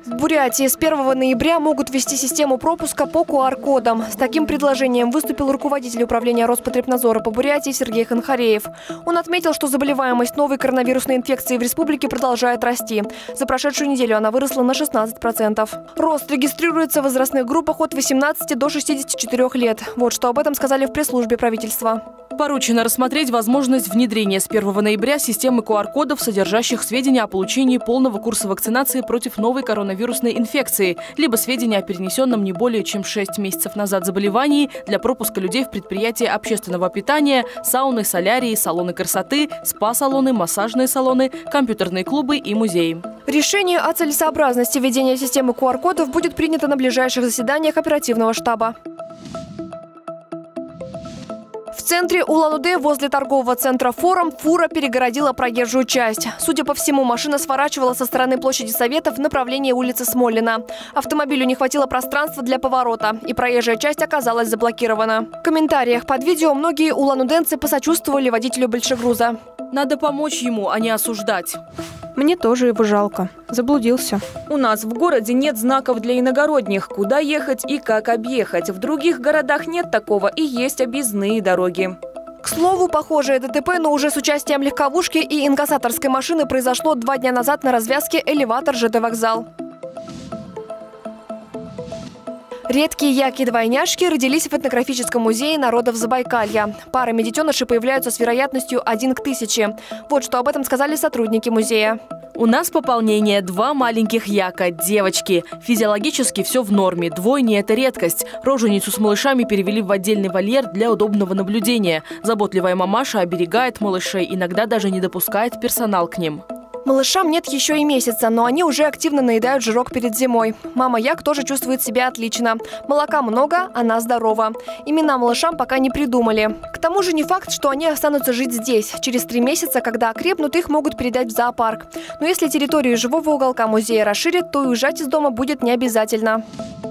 В Бурятии с 1 ноября могут ввести систему пропуска по QR-кодам. С таким предложением выступил руководитель управления Роспотребнадзора по Бурятии Сергей Ханхареев. Он отметил, что заболеваемость новой коронавирусной инфекцией в республике продолжает расти. За прошедшую неделю она выросла на 16%. Рост регистрируется в возрастных группах от 18 до 64 лет. Вот что об этом сказали в пресс-службе правительства. Поручено рассмотреть возможность внедрения с 1 ноября системы QR-кодов, содержащих сведения о получении полного курса вакцинации против новой коронавирусной инфекции, либо сведения о перенесенном не более чем 6 месяцев назад заболевании для пропуска людей в предприятия общественного питания, сауны, солярии, салоны красоты, спа-салоны, массажные салоны, компьютерные клубы и музеи. Решение о целесообразности введения системы QR-кодов будет принято на ближайших заседаниях оперативного штаба. В центре Улан-Удэ возле торгового центра «Форум» фура перегородила проезжую часть. Судя по всему, машина сворачивала со стороны площади Советов в направлении улицы Смолина. Автомобилю не хватило пространства для поворота, и проезжая часть оказалась заблокирована. В комментариях под видео многие улан-удэнцы посочувствовали водителю большегруза. Надо помочь ему, а не осуждать. Мне тоже его жалко. Заблудился. У нас в городе нет знаков для иногородних, куда ехать и как объехать. В других городах нет такого и есть объездные дороги. К слову, похожее ДТП, но уже с участием легковушки и инкассаторской машины произошло 2 дня назад на развязке элеватор-ЖД-вокзал. Редкие яки-двойняшки родились в этнографическом музее народов Забайкалья. Парами детенышей появляются с вероятностью 1 к 1000. Вот что об этом сказали сотрудники музея. У нас пополнение 2 маленьких яка, девочки. Физиологически все в норме, двойни – это редкость. Роженицу с малышами перевели в отдельный вольер для удобного наблюдения. Заботливая мамаша оберегает малышей, иногда даже не допускает персонал к ним. Малышам нет еще и месяца, но они уже активно наедают жирок перед зимой. Мама як тоже чувствует себя отлично. Молока много, она здорова. Имена малышам пока не придумали. К тому же не факт, что они останутся жить здесь. Через 3 месяца, когда окрепнут, их могут передать в зоопарк. Но если территорию живого уголка музея расширят, то уезжать из дома будет не обязательно.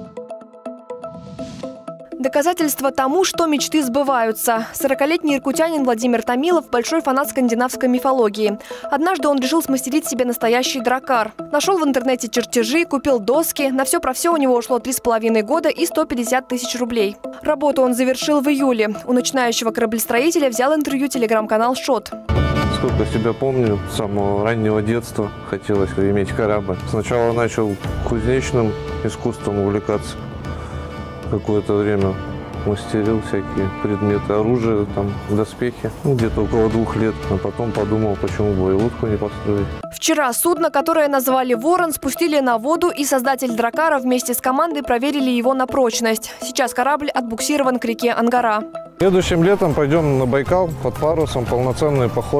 Доказательство тому, что мечты сбываются. 40-летний иркутянин Владимир Томилов – большой фанат скандинавской мифологии. Однажды он решил смастерить себе настоящий дракар. Нашел в интернете чертежи, купил доски. На все про все у него ушло 3,5 года и 150 тысяч рублей. Работу он завершил в июле. У начинающего кораблестроителя взял интервью телеграм-канал «Шот». Сколько себя помню, с самого раннего детства хотелось иметь корабль. Сначала начал кузнечным искусством увлекаться. Какое-то время мастерил всякие предметы, оружие, там, доспехи. Где-то около 2 лет. А потом подумал, почему бы и лодку не построить. Вчера судно, которое назвали «Ворон», спустили на воду, и создатель дракара вместе с командой проверили его на прочность. Сейчас корабль отбуксирован к реке Ангара. Следующим летом пойдем на Байкал под парусом, полноценный поход.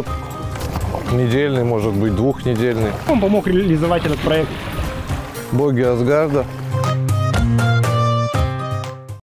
Недельный, может быть, 2-недельный. Он помог реализовать этот проект. Боги Асгарда.